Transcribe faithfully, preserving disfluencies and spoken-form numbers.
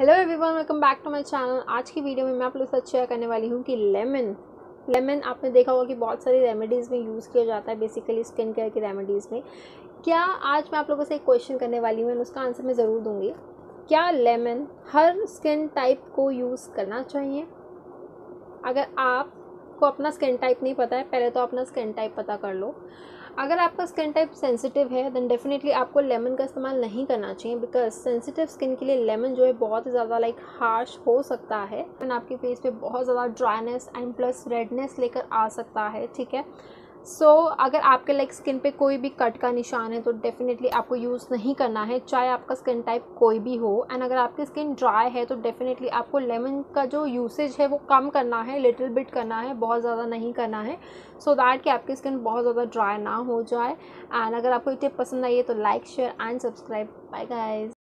Hello everyone, welcome back to my channel. आज की video में मैं आप लोग के साथ शेयर करने वाली हूँ कि लेमन लेमन आपने देखा होगा कि बहुत सारी रेमेडीज़ में यूज़ किया जाता है, बेसिकली स्किन केयर की रेमेडीज़ में। क्या आज मैं आप लोगों से एक क्वेश्चन करने वाली हूँ, उसका आंसर मैं ज़रूर दूँगी। क्या लेमन हर स्किन टाइप को यूज़ करना चाहिए? अगर आपको अपना स्किन टाइप नहीं पता है, पहले तो अपना स्किन टाइप पता कर लो। अगर आपका स्किन टाइप सेंसिटिव है देन डेफिनेटली आपको लेमन का इस्तेमाल नहीं करना चाहिए, बिकॉज सेंसिटिव स्किन के लिए लेमन जो है बहुत ही ज़्यादा लाइक हार्श हो सकता है एंड आपके फेस पे बहुत ज़्यादा ड्राइनेस एंड प्लस रेडनेस लेकर आ सकता है। ठीक है, सो so, अगर आपके लाइक स्किन पे कोई भी कट का निशान है तो डेफिनेटली आपको यूज़ नहीं करना है, चाहे आपका स्किन टाइप कोई भी हो। एंड अगर आपकी स्किन ड्राई है तो डेफिनेटली आपको लेमन का जो यूसेज है वो कम करना है, लिटिल बिट करना है, बहुत ज़्यादा नहीं करना है, सो so दैट कि आपकी स्किन बहुत ज़्यादा ड्राई ना हो जाए। एंड अगर आपको ये टिप पसंद आई है तो like share and subscribe. Bye guys.